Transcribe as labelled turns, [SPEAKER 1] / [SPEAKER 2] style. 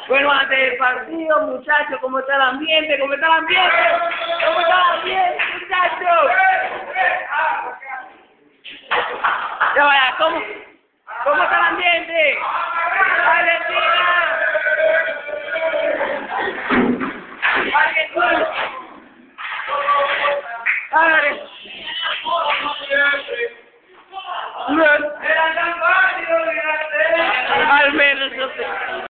[SPEAKER 1] Bueno, antes del partido, muchachos, ¿cómo está el ambiente? ¿Cómo está el ambiente? ¿Cómo está el ambiente, muchachos? Ya vaya, ¿cómo está el ambiente? ¡Argentina! ¡Argentina! ¡Argentina!